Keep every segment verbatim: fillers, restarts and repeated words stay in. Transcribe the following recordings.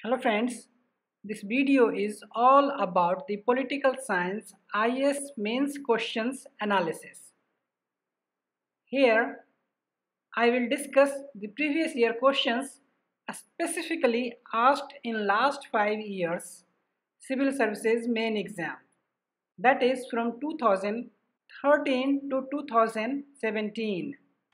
Hello friends, this video is all about the political science I A S mains questions analysis. Here I will discuss the previous year questions specifically asked in last five years civil services main exam, that is from two thousand thirteen to two thousand seventeen.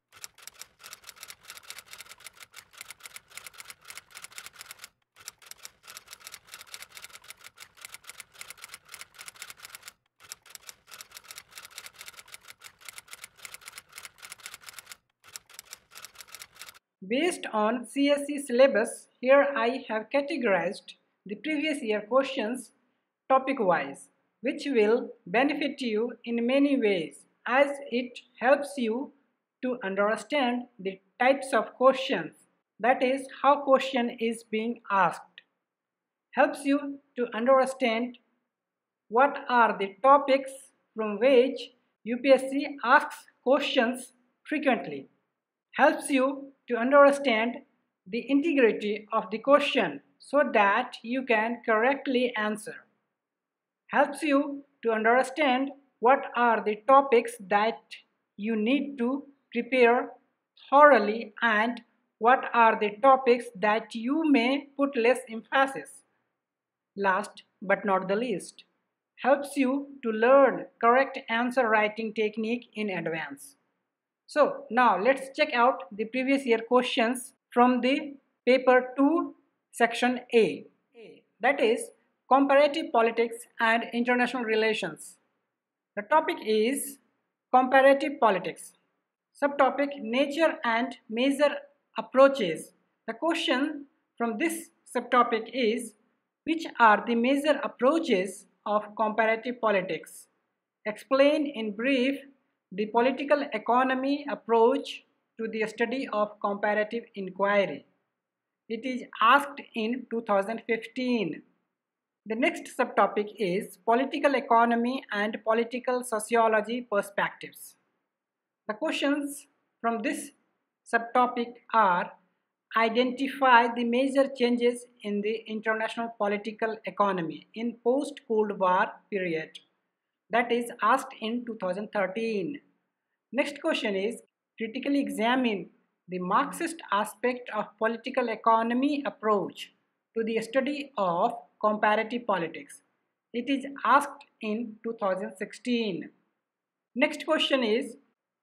Based on C S E syllabus, here I have categorized the previous year questions topic-wise, which will benefit you in many ways as it helps you to understand the types of questions, that is, how question is being asked, helps you to understand what are the topics from which U P S C asks questions frequently, helps you to understand the integrity of the question so that you can correctly answer, helps you to understand what are the topics that you need to prepare thoroughly and what are the topics that you may put less emphasis. Last but not the least, helps you to learn correct answer writing technique in advance. So now let's check out the previous year questions from the paper two section A, that is comparative politics and international relations. The topic is comparative politics. Subtopic nature and measure approaches. The question from this subtopic is which are the major approaches of comparative politics? Explain in brief the political economy approach to the study of comparative inquiry. It is asked in two thousand fifteen. The next subtopic is political economy and political sociology perspectives. The questions from this subtopic are identify the major changes in the international political economy in post-Cold War period. That is asked in two thousand thirteen. Next question is critically examine the Marxist aspect of political economy approach to the study of comparative politics. It is asked in two thousand sixteen. Next question is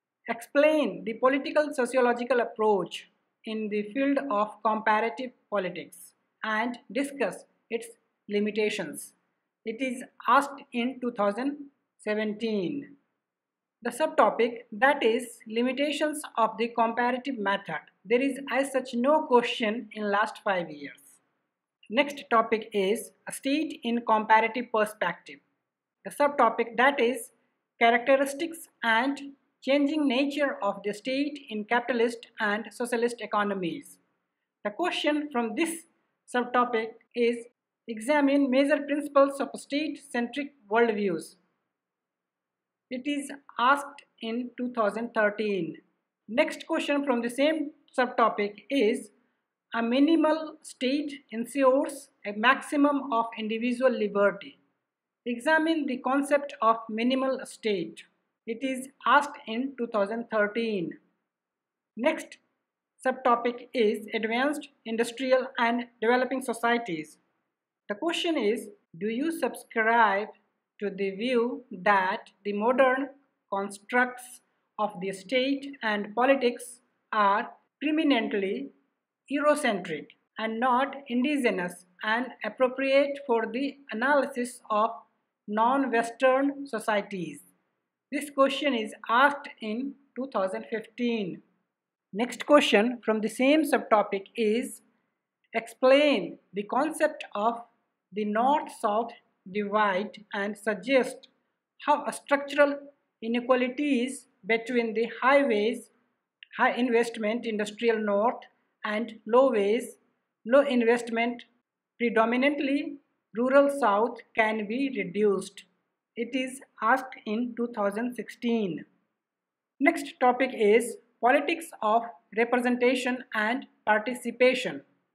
explain the political sociological approach in the field of comparative politics and discuss its limitations. It is asked in two thousand seventeen. The subtopic, that is limitations of the comparative method. There is as such no question in last five years. Next topic is a state in comparative perspective. The subtopic, that is characteristics and changing nature of the state in capitalist and socialist economies. The question from this subtopic is examine major principles of state-centric worldviews. It is asked in two thousand thirteen. Next question from the same subtopic is a minimal state ensures a maximum of individual liberty. Examine the concept of minimal state. It is asked in two thousand thirteen. Next subtopic is advanced industrial and developing societies. The question is, do you subscribe to the view that the modern constructs of the state and politics are preeminently Eurocentric and not indigenous and appropriate for the analysis of non-Western societies? This question is asked in two thousand fifteen. Next question from the same subtopic is explain the concept of the North-South divide and suggest how structural inequalities between the highways, high investment industrial north and low-ways, low investment predominantly rural south can be reduced. It is asked in two thousand sixteen. Next topic is politics of representation and participation.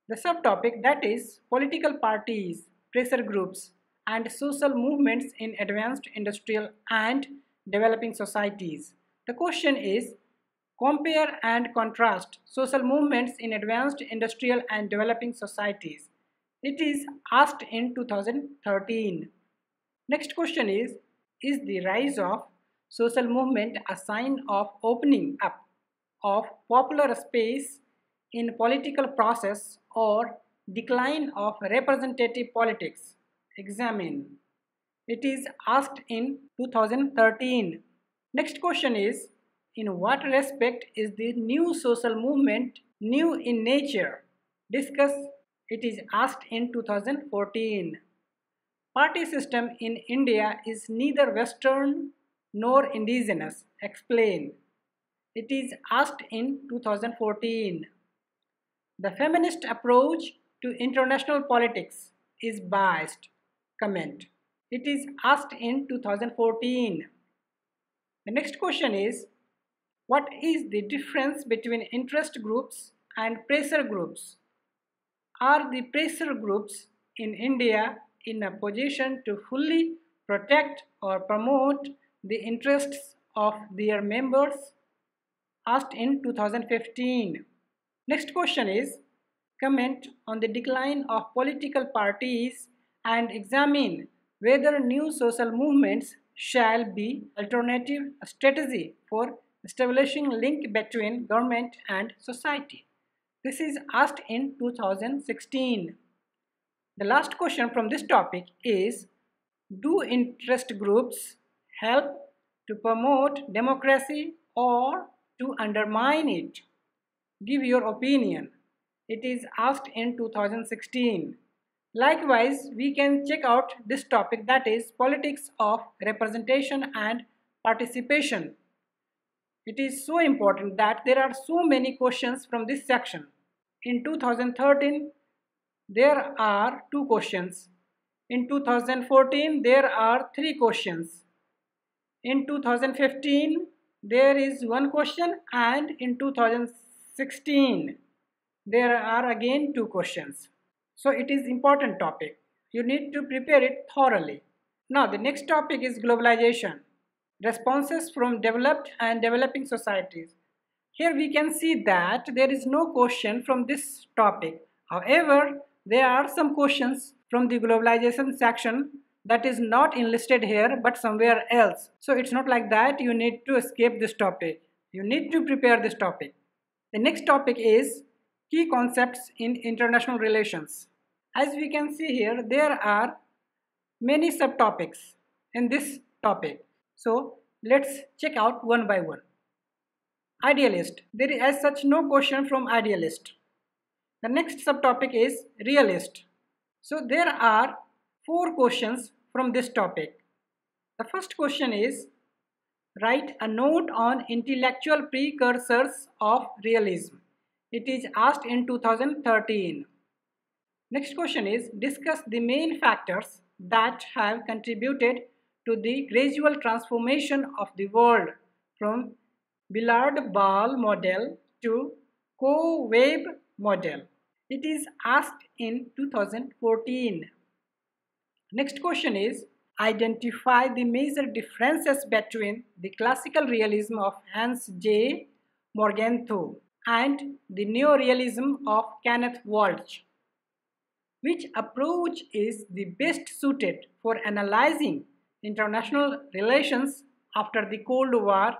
The subtopic, that is political parties, pressure groups, and social movements in advanced industrial and developing societies. The question is, compare and contrast social movements in advanced industrial and developing societies. It is asked in two thousand thirteen. Next question is, is the rise of social movement a sign of opening up of popular space in political process or decline of representative politics? Examine. It is asked in two thousand thirteen. Next question is, in what respect is the new social movement new in nature? Discuss. It is asked in two thousand fourteen. Party system in India is neither Western nor indigenous. Explain. It is asked in two thousand fourteen. The feminist approach to international politics is biased. Comment. It is asked in two thousand fourteen. The next question is, what is the difference between interest groups and pressure groups? Are the pressure groups in India in a position to fully protect or promote the interests of their members? Asked in two thousand fifteen. Next question is, comment on the decline of political parties and examine whether new social movements shall be alternative strategy for establishing link between government and society. This is asked in two thousand sixteen. The last question from this topic is, do interest groups help to promote democracy or to undermine it? Give your opinion. It is asked in two thousand sixteen. Likewise, we can check out this topic, that is politics of representation and participation. It is so important that there are so many questions from this section. In two thousand thirteen, there are two questions. In two thousand fourteen, there are three questions. In two thousand fifteen, there is one question, and in two thousand sixteen, there are again two questions. So it is important topic. You need to prepare it thoroughly. Now the next topic is globalization. Responses from developed and developing societies. Here we can see that there is no question from this topic. However, there are some questions from the globalization section that is not enlisted here but somewhere else. So it's not like that you need to escape this topic. You need to prepare this topic. The next topic is key concepts in international relations. As we can see here, there are many subtopics in this topic. So let's check out one by one. Idealist. There is as such no question from idealist. The next subtopic is realist. So there are four questions from this topic. The first question is, write a note on intellectual precursors of realism. It is asked in two thousand thirteen. Next question is, discuss the main factors that have contributed to the gradual transformation of the world from Billard-Ball model to Co-Webb model. It is asked in two thousand fourteen. Next question is, identify the major differences between the classical realism of Hans J. Morgenthau and the neorealism of Kenneth Walsh. Which approach is the best suited for analyzing international relations after the Cold War?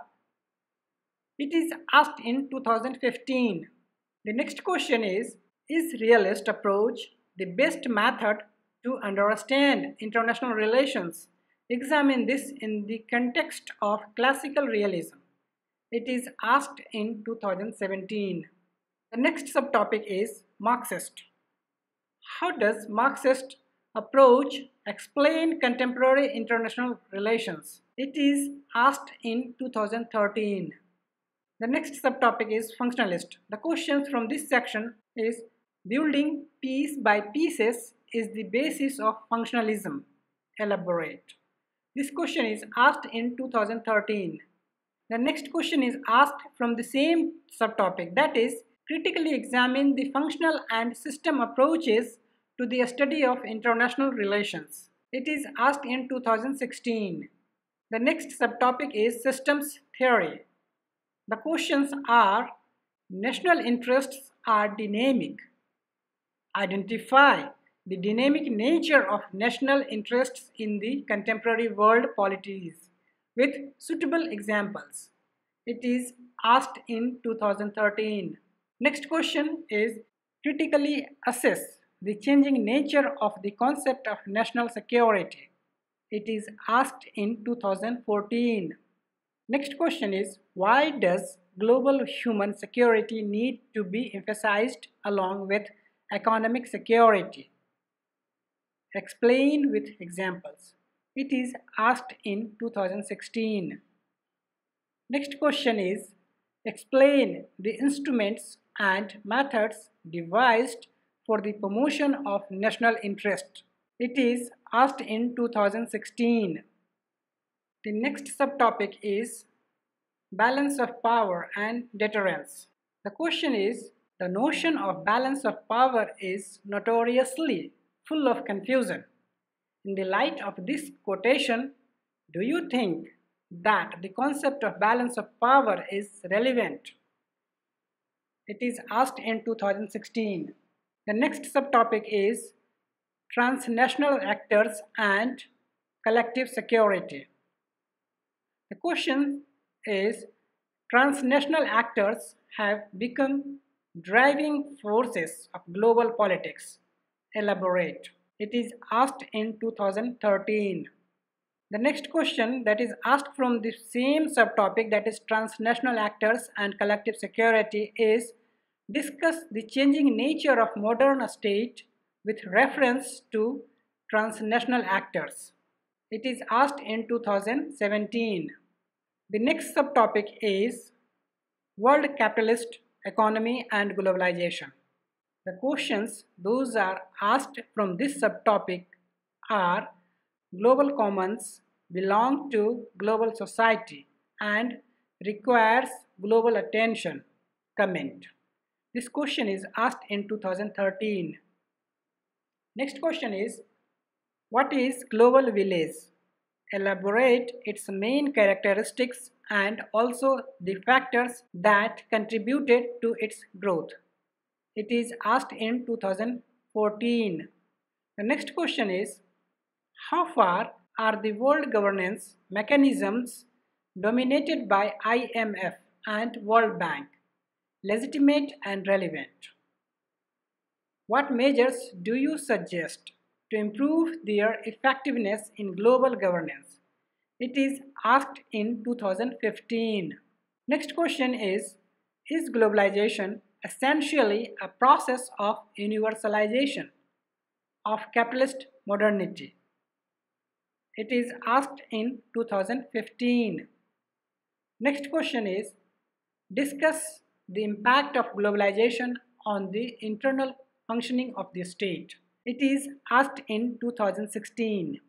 It is asked in two thousand fifteen. The next question is, is realist approach the best method to understand international relations? Examine this in the context of classical realism. It is asked in two thousand seventeen. The next subtopic is Marxist. How does Marxist approach explain contemporary international relations? It is asked in two thousand thirteen. The next subtopic is functionalist. The questions from this section is, building piece by pieces is the basis of functionalism. Elaborate. This question is asked in two thousand thirteen. The next question is asked from the same subtopic, that is critically examine the functional and system approaches to the study of international relations. It is asked in two thousand sixteen. The next subtopic is systems theory. The questions are: national interests are dynamic. Identify the dynamic nature of national interests in the contemporary world polities with suitable examples. It is asked in two thousand thirteen. Next question is: critically assess the changing nature of the concept of national security. It is asked in two thousand fourteen. Next question is: why does global human security need to be emphasized along with economic security? Explain with examples. It is asked in two thousand sixteen. Next question is: explain the instruments and methods devised for the promotion of national interest. It is asked in two thousand sixteen. The next subtopic is balance of power and deterrence. The question is: the notion of balance of power is notoriously full of confusion. In the light of this quotation, do you think that the concept of balance of power is relevant? It is asked in two thousand sixteen. The next subtopic is transnational actors and collective security. The question is: transnational actors have become driving forces of global politics. Elaborate. It is asked in two thousand thirteen. The next question that is asked from the same subtopic, that is transnational actors and collective security, is: discuss the changing nature of modern state with reference to transnational actors. It is asked in two thousand seventeen. The next subtopic is world capitalist economy and globalization. The questions those are asked from this subtopic are: global commons belong to global society and requires global attention. Comment. This question is asked in two thousand thirteen. Next question is: what is global village? Elaborate its main characteristics and also the factors that contributed to its growth. It is asked in two thousand fourteen. The next question is: how far are the world governance mechanisms dominated by I M F and World Bank legitimate and relevant? What measures do you suggest to improve their effectiveness in global governance? It is asked in two thousand fifteen. Next question is: is globalization essentially a process of universalization of capitalist modernity? It is asked in two thousand fifteen. Next question is: discuss the impact of globalization on the internal functioning of the state. It is asked in two thousand sixteen.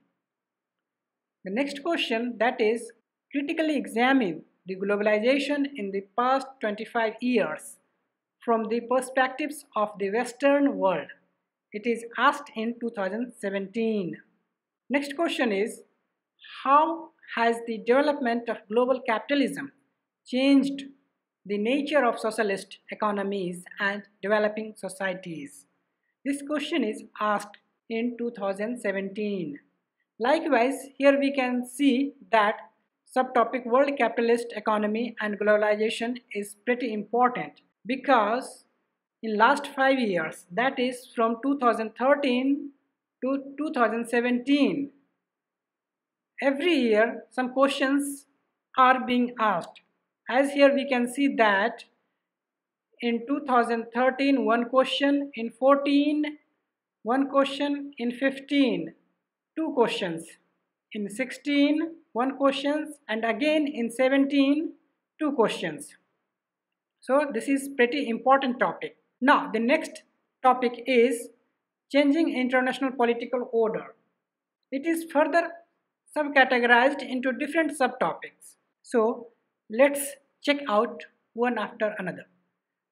The next question, that is: critically examine the globalization in the past twenty-five years from the perspectives of the Western world. It is asked in two thousand seventeen. Next question is: how has the development of global capitalism changed the nature of socialist economies and developing societies? This question is asked in two thousand seventeen. Likewise, here we can see that subtopic world capitalist economy and globalization is pretty important, because in last five years, that is from two thousand thirteen to two thousand seventeen, every year some questions are being asked. As here we can see that in two thousand thirteen one question, in fourteen one question, in fifteen two questions, in sixteen one question, and again in seventeen two questions. So this is pretty important topic. Now the next topic is changing international political order. It is further subcategorized into different subtopics. So let's check out one after another.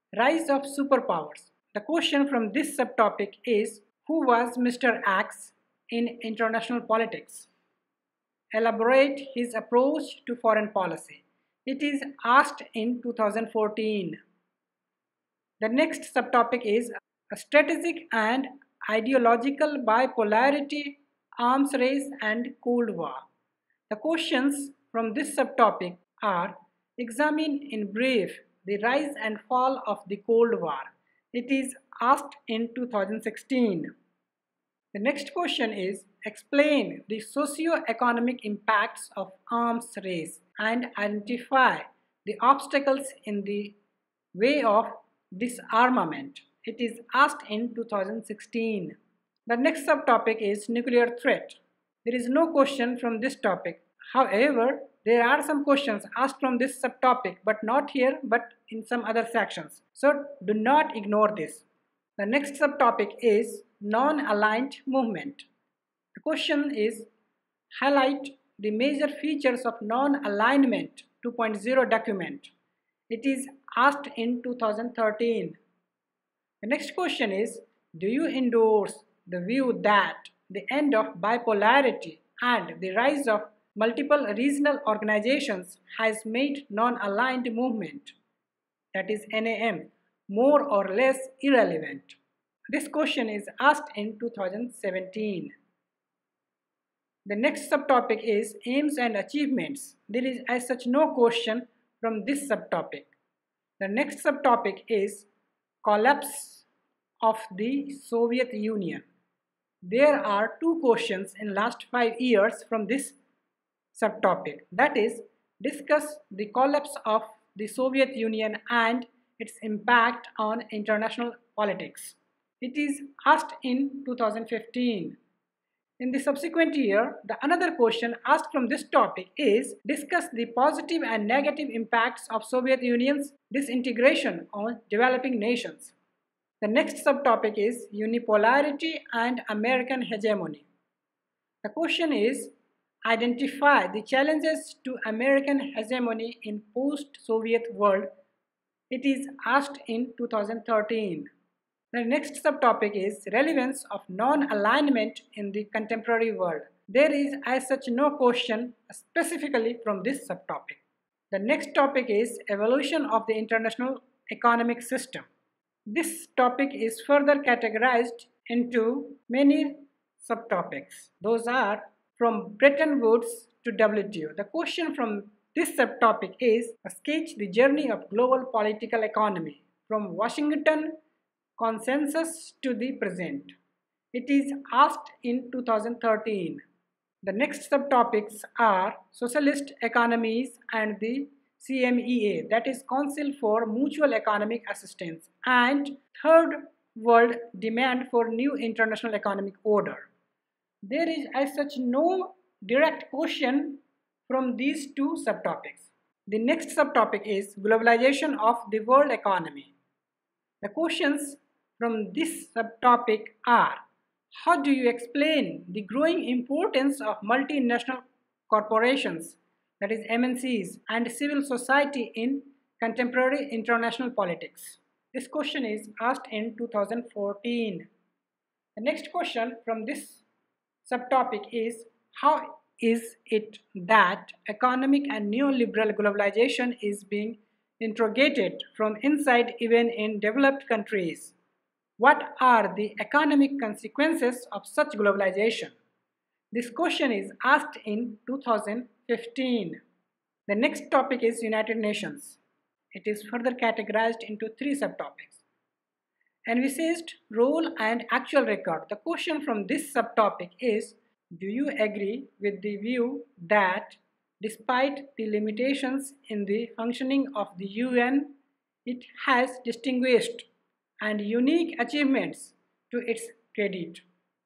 Rise of superpowers. The question from this subtopic is, who was Mister X in international politics? Elaborate his approach to foreign policy. It is asked in two thousand fourteen. The next subtopic is a strategic and ideological bipolarity, arms race and Cold War. The questions from this subtopic are: examine in brief the rise and fall of the Cold War. It is asked in two thousand sixteen. The next question is: explain the socio-economic impacts of arms race and identify the obstacles in the way of disarmament. It is asked in two thousand sixteen. The next subtopic is nuclear threat. There is no question from this topic. However, there are some questions asked from this subtopic, but not here, but in some other sections. So do not ignore this. The next subtopic is non-aligned movement. The question is: highlight the major features of non-alignment two point oh document. It is asked in two thousand thirteen. The next question is: do you endorse the view that the end of bipolarity and the rise of multiple regional organizations has made non-aligned movement, that is N A M, more or less irrelevant? This question is asked in two thousand seventeen. The next subtopic is aims and achievements. There is as such no question from this subtopic. The next subtopic is collapse of the Soviet Union. There are two questions in last five years from this subtopic. That is, discuss the collapse of the Soviet Union and its impact on international politics. It is asked in two thousand fifteen. In the subsequent year, the another question asked from this topic is: discuss the positive and negative impacts of Soviet Union's disintegration on developing nations. The next subtopic is unipolarity and American hegemony. The question is: identify the challenges to American hegemony in post-Soviet world. It is asked in two thousand thirteen. The next subtopic is relevance of non-alignment in the contemporary world. There is as such no question specifically from this subtopic. The next topic is evolution of the international economic system. This topic is further categorized into many subtopics. Those are from Bretton Woods to W T O. The question from this subtopic is: sketch the journey of global political economy from Washington Consensus to the present. It is asked in two thousand thirteen. The next subtopics are socialist economies and the C M E A, that is Council for Mutual Economic Assistance, and third world demand for new international economic order. There is as such no direct question from these two subtopics. The next subtopic is globalization of the world economy. The questions from this subtopic are: how do you explain the growing importance of multinational corporations, that is M N Cs, and civil society in contemporary international politics? This question is asked in two thousand fourteen. The next question from this subtopic is: how is it that economic and neoliberal globalization is being interrogated from inside even in developed countries? What are the economic consequences of such globalization? This question is asked in two thousand fifteen. The next topic is United Nations. It is further categorized into three subtopics. Envisaged role and actual record. The question from this subtopic is: do you agree with the view that despite the limitations in the functioning of the U N, it has distinguished and unique achievements to its credit?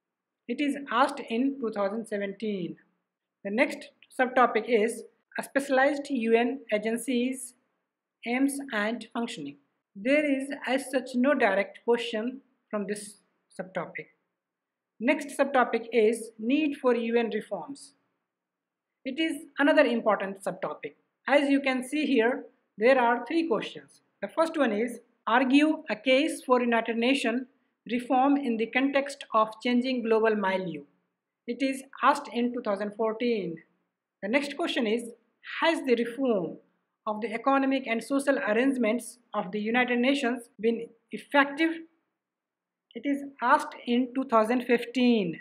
It is asked in two thousand seventeen. The next subtopic is a specialized U N agencies, aims and functioning. There is as such no direct question from this subtopic. Next subtopic is need for U N reforms. It is another important subtopic. As you can see here, there are three questions. The first one is: argue a case for United Nations reform in the context of changing global milieu. It is asked in two thousand fourteen. The next question is, has the reform of the economic and social arrangements of the United Nations been effective? It is asked in two thousand fifteen.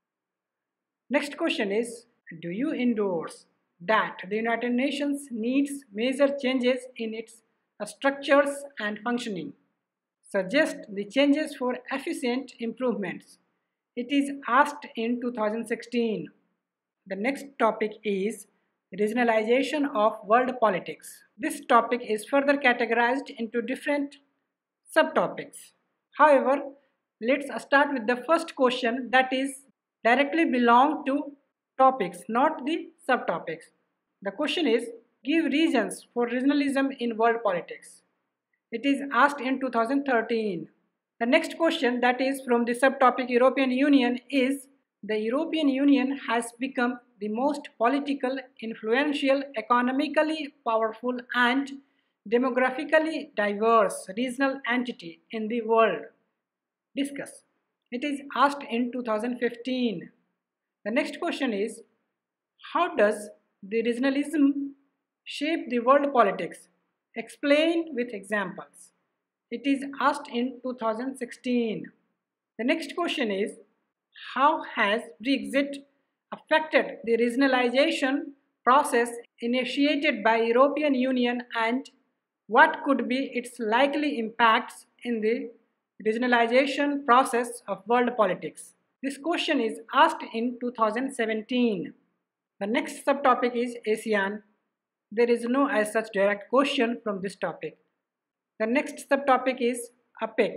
Next question is, do you endorse that the United Nations needs major changes in its structures and functioning? Suggest the changes for efficient improvements. It is asked in two thousand sixteen. The next topic is regionalization of world politics. This topic is further categorized into different subtopics. However, let's start with the first question, that is directly belong to topics, not the subtopics. The question is, give reasons for regionalism in world politics. It is asked in two thousand thirteen. The next question, that is from the subtopic European Union, is the European Union has become the most political, influential, economically powerful and demographically diverse regional entity in the world. Discuss. It is asked in two thousand fifteen. The next question is, how does the regionalism shape the world politics? Explain with examples. It is asked in two thousand sixteen. The next question is, how has Brexit affected the regionalization process initiated by European Union and what could be its likely impacts in the regionalization process of world politics? This question is asked in two thousand seventeen. The next subtopic is ASEAN. There is no as such direct question from this topic. The next subtopic is APEC.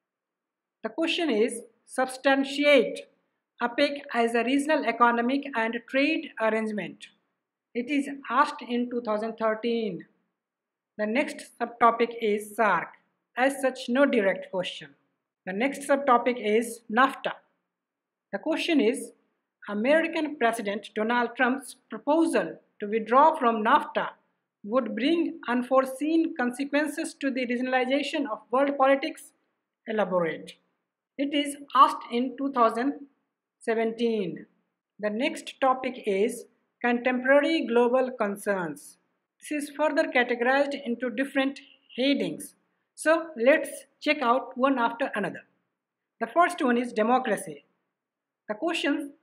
The question is, substantiate APEC as a regional economic and trade arrangement. It is asked in two thousand thirteen. The next subtopic is SAARC. As such, no direct question. The next subtopic is NAFTA. The question is, American President Donald Trump's proposal to withdraw from NAFTA would bring unforeseen consequences to the regionalization of world politics. Elaborate. It is asked in two thousand seventeen. The next topic is contemporary global concerns. This is further categorized into different headings. So let's check out one after another. The first one is democracy. The question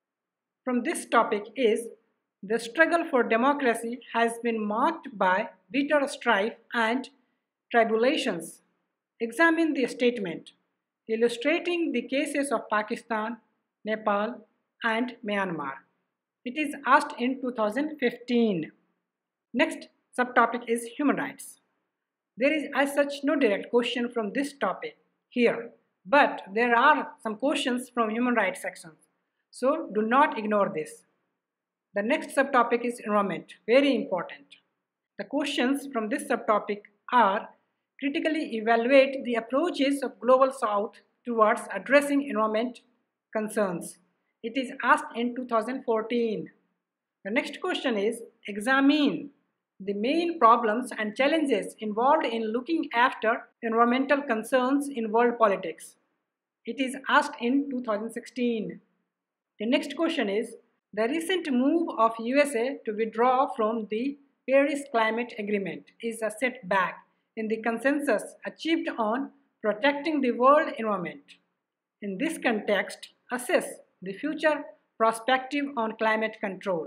from this topic is, the struggle for democracy has been marked by bitter strife and tribulations. Examine the statement, illustrating the cases of Pakistan, Nepal, and Myanmar. It is asked in two thousand fifteen. Next subtopic is human rights. There is as such no direct question from this topic here, but there are some questions from human rights section. So do not ignore this. The next subtopic is environment, very important. The questions from this subtopic are, critically evaluate the approaches of Global South towards addressing environment concerns. It is asked in two thousand fourteen. The next question is, examine the main problems and challenges involved in looking after environmental concerns in world politics. It is asked in two thousand sixteen. The next question is, the recent move of U S A to withdraw from the Paris Climate Agreement is a setback in the consensus achieved on protecting the world environment. In this context, assess the future perspective on climate control.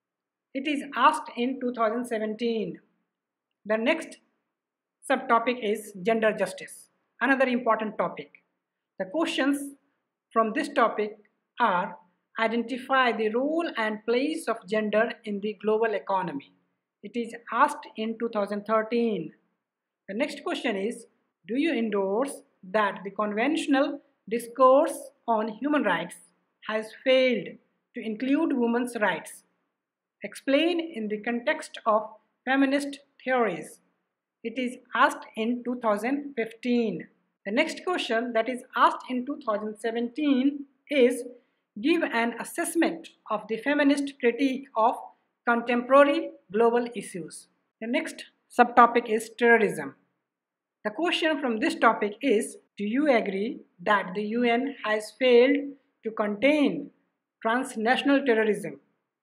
It is asked in two thousand seventeen. The next subtopic is gender justice, another important topic. The questions from this topic are, identify the role and place of gender in the global economy. It is asked in two thousand thirteen. The next question is, do you endorse that the conventional discourse on human rights has failed to include women's rights? Explain in the context of feminist theories. It is asked in two thousand fifteen. The next question that is asked in two thousand seventeen is, give an assessment of the feminist critique of contemporary global issues. The next subtopic is terrorism. The question from this topic is, do you agree that the U N has failed to contain transnational terrorism?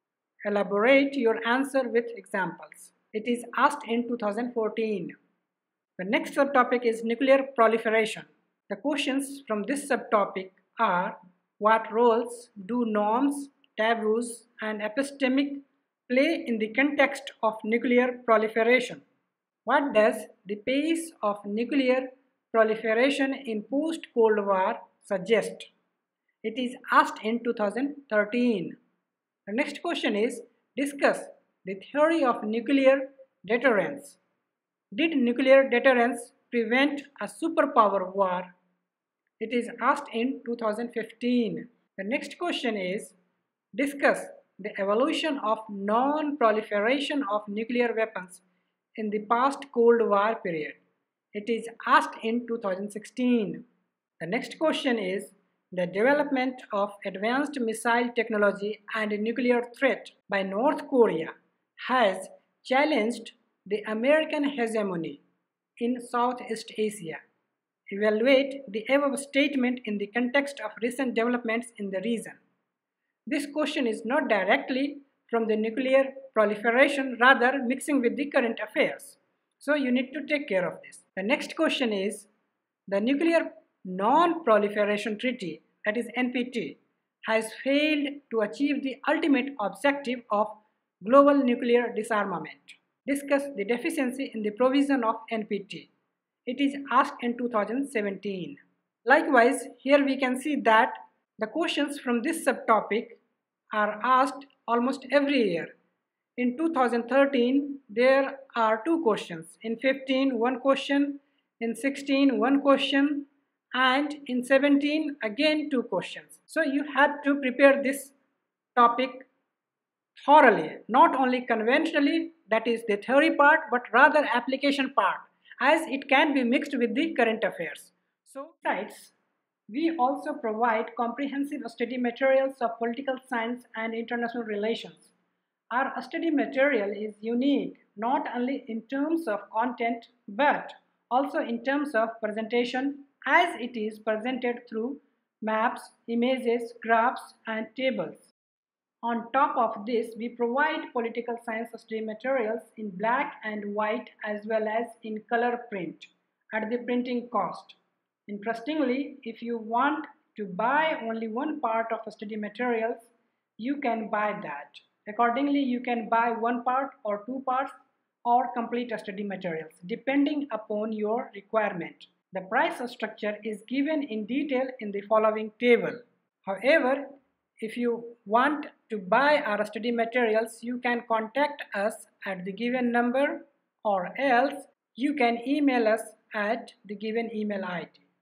Elaborate your answer with examples. It is asked in two thousand fourteen. The next subtopic is nuclear proliferation. The questions from this subtopic are, what roles do norms, taboos, and epistemic play in the context of nuclear proliferation? What does the pace of nuclear proliferation in post-Cold War suggest? It is asked in two thousand thirteen. The next question is, discuss the theory of nuclear deterrence. Did nuclear deterrence prevent a superpower war? It is asked in two thousand fifteen. The next question is, discuss the evolution of non-proliferation of nuclear weapons in the past Cold War period. It is asked in two thousand sixteen. The next question is, the development of advanced missile technology and nuclear threat by North Korea has challenged the American hegemony in Southeast Asia. Evaluate the above statement in the context of recent developments in the region. This question is not directly from the nuclear proliferation, rather mixing with the current affairs. So you need to take care of this. The next question is, the Nuclear Non-Proliferation Treaty, that is N P T, has failed to achieve the ultimate objective of global nuclear disarmament. Discuss the deficiency in the provision of N P T. It is asked in two thousand seventeen. Likewise, here we can see that the questions from this subtopic are asked almost every year. In two thousand thirteen, there are two questions. In fifteen, one question. In sixteen, one question. And in seventeen, again two questions. So you have to prepare this topic thoroughly, not only conventionally, that is the theory part, but rather application part, as it can be mixed with the current affairs. So besides, we also provide comprehensive study materials of political science and international relations. Our study material is unique not only in terms of content but also in terms of presentation, as it is presented through maps, images, graphs, and tables. On top of this, we provide political science study materials in black and white as well as in color print at the printing cost. Interestingly, if you want to buy only one part of study materials, you can buy that. Accordingly, you can buy one part or two parts or complete study materials depending upon your requirement. The price structure is given in detail in the following table. However, if you want to buy our study materials, you can contact us at the given number, or else you can email us at the given email I D.